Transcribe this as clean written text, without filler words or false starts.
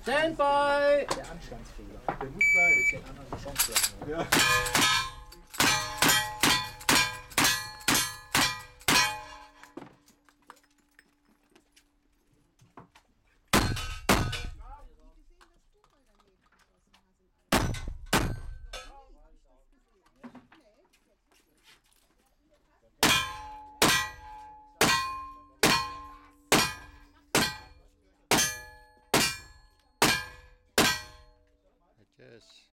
Standby! Der Anstandsfehler. Der muss sein. Willst du den anderen eine Chance lassen? Ja. Tschüss.